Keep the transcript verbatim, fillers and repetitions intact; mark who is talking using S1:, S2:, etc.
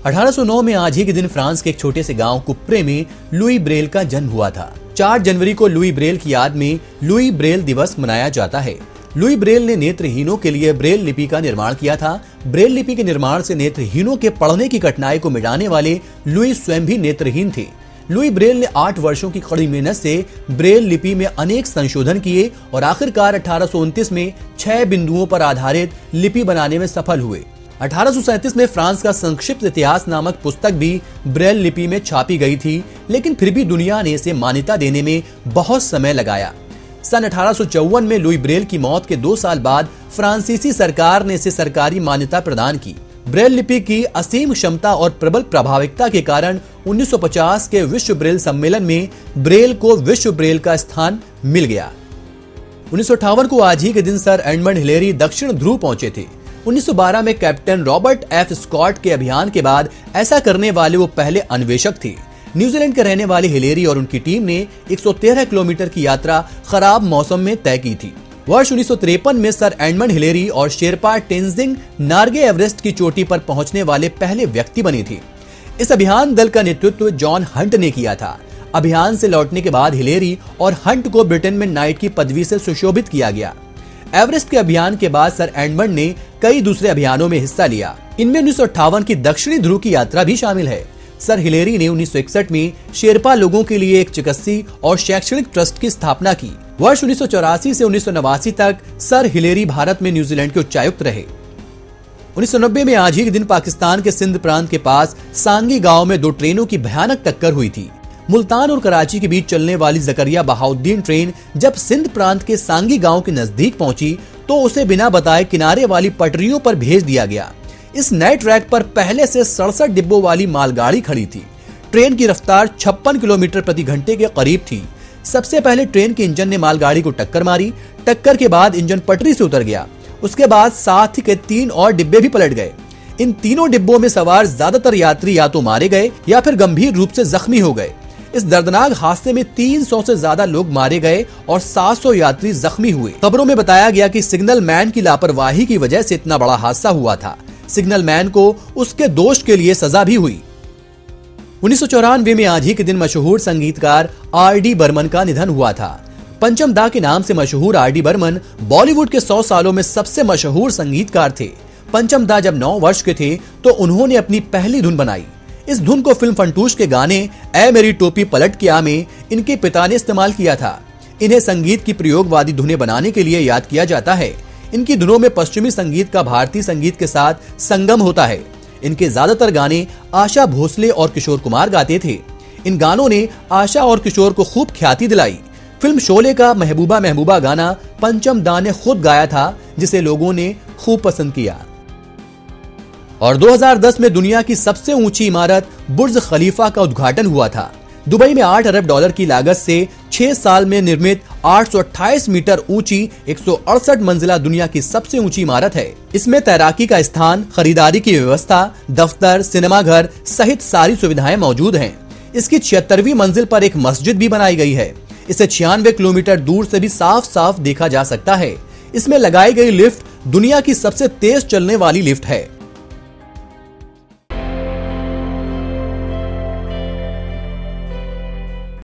S1: अठारह सौ नौ में आज ही के दिन फ्रांस के एक छोटे से गांव कुप्रे में लुई ब्रेल का जन्म हुआ था। चार जनवरी को लुई ब्रेल की याद में लुई ब्रेल दिवस मनाया जाता है। लुई ब्रेल ने नेत्रहीनों के लिए ब्रेल लिपि का निर्माण किया था। ब्रेल लिपि के निर्माण से नेत्रहीनों के पढ़ने की कठिनाई को मिटाने वाले लुई स्वयं भी नेत्रहीन थे। लुई ब्रेल ने आठ वर्षों की कड़ी मेहनत से ब्रेल लिपि में अनेक संशोधन किए और आखिरकार अठारह सौ उनतीस में छह बिंदुओं पर आधारित लिपि बनाने में सफल हुए। अठारह सौ सैंतीस में फ्रांस का संक्षिप्त इतिहास नामक पुस्तक भी ब्रेल लिपि में छापी गई थी, लेकिन फिर भी दुनिया ने इसे मान्यता देने में बहुत समय लगाया। सन अठारह सौ चौवन में लुई ब्रेल की मौत के दो साल बाद फ्रांसीसी सरकार ने इसे सरकारी मान्यता प्रदान की। ब्रेल लिपि की असीम क्षमता और प्रबल प्रभाविकता के कारण उन्नीस सौ पचास के विश्व ब्रेल सम्मेलन में ब्रेल को विश्व ब्रेल का स्थान मिल गया। उन्नीस सौ अट्ठावन को आज ही के दिन सर एडमंड हिलेरी दक्षिण ध्रुव पहुंचे थे। उन्नीस सौ बारह में कैप्टन रॉबर्ट एफ स्कॉट के अभियान के बाद ऐसा करने वाले वो पहले अन्वेषक थे। न्यूजीलैंड के रहने वाले हिलेरी और उनकी टीम ने एक सौ तेरह किलोमीटर की यात्रा खराब मौसम में तय की थी। वर्ष उन्नीस सौ तिरपन में सर एडमंड हिलेरी और शेरपा टेंजिंग नार्गे एवरेस्ट की चोटी पर पहुंचने वाले पहले व्यक्ति बने थे। इस अभियान दल का नेतृत्व जॉन हंट ने किया था। अभियान से लौटने के बाद हिलेरी और हंट को ब्रिटेन में नाइट की पदवी से सुशोभित किया गया। एवरेस्ट के अभियान के बाद सर एडमंड ने कई दूसरे अभियानों में हिस्सा लिया। इनमें उन्नीस सौ अट्ठावन की दक्षिणी ध्रुव की यात्रा भी शामिल है। सर हिलेरी ने उन्नीस सौ इकसठ में शेरपा लोगों के लिए एक चिकित्सीय और शैक्षणिक ट्रस्ट की स्थापना की। वर्ष उन्नीस सौ चौरासी से उन्नीस सौ नवासी तक सर हिलेरी भारत में न्यूजीलैंड के उच्चायुक्त रहे। उन्नीस सौ नब्बे में आज ही के दिन पाकिस्तान के सिंध प्रांत के पास सांगी गांव में दो ट्रेनों की भयानक टक्कर हुई थी। मुल्तान और कराची के बीच चलने वाली जकरिया बहाउद्दीन ट्रेन जब सिंध प्रांत के सांगी गांव के नजदीक पहुंची तो उसे बिना बताए किनारे वाली पटरियों पर भेज दिया गया। इस नए ट्रैक पर पहले से सड़सठ डिब्बों वाली मालगाड़ी खड़ी थी। ट्रेन की रफ्तार छप्पन किलोमीटर प्रति घंटे के करीब थी। सबसे पहले ट्रेन के इंजन ने मालगाड़ी को टक्कर मारी। टक्कर के बाद इंजन पटरी से उतर गया। उसके बाद साथ के तीन और डिब्बे भी पलट गए। इन तीनों डिब्बों में सवार ज्यादातर यात्री या तो मारे गए या फिर गंभीर रूप से जख्मी हो गए। इस दर्दनाक हादसे में तीन सौ से ज्यादा लोग मारे गए और सात सौ यात्री जख्मी हुए। खबरों में बताया गया कि सिग्नल मैन की लापरवाही की वजह से इतना बड़ा हादसा हुआ था। सिग्नल मैन को उसके दोष के लिए सजा भी हुई। उन्नीस सौ चौरानवे में आज ही के दिन मशहूर संगीतकार आर डी बर्मन का निधन हुआ था। पंचम दा के नाम से मशहूर आर डी बर्मन बॉलीवुड के सौ सालों में सबसे मशहूर संगीतकार थे। पंचम दा जब नौ वर्ष के थे तो उन्होंने अपनी पहली धुन बनाई। इस धुन को फिल्म फंटूश के गाने ऐ मेरी टोपी पलट के आ में इनके पिता ने इस्तेमाल किया था। इन्हें संगीत की प्रयोगवादी धुनें बनाने के लिए याद किया जाता है। इनकी धुनों में पश्चिमी संगीत का भारतीय संगीत के साथ संगम होता है। इनके ज्यादातर गाने आशा भोसले और किशोर कुमार गाते थे। इन गानों ने आशा और किशोर को खूब ख्याति दिलाई। फिल्म शोले का महबूबा महबूबा गाना पंचम दा ने खुद गाया था, जिसे लोगों ने खूब पसंद किया। और दो हज़ार दस में दुनिया की सबसे ऊंची इमारत बुर्ज खलीफा का उद्घाटन हुआ था। दुबई में आठ अरब डॉलर की लागत से छह साल में निर्मित आठ सौ अट्ठाईस मीटर ऊंची एक सौ अड़सठ मंजिला दुनिया की सबसे ऊंची इमारत है। इसमें तैराकी का स्थान, खरीदारी की व्यवस्था, दफ्तर, सिनेमाघर सहित सारी सुविधाएं मौजूद हैं। इसकी छिहत्तरवीं मंजिल पर एक मस्जिद भी बनाई गई है। इसे छियानवे किलोमीटर दूर से भी साफ साफ देखा जा सकता है। इसमें लगाई गई लिफ्ट दुनिया की सबसे तेज चलने वाली लिफ्ट है।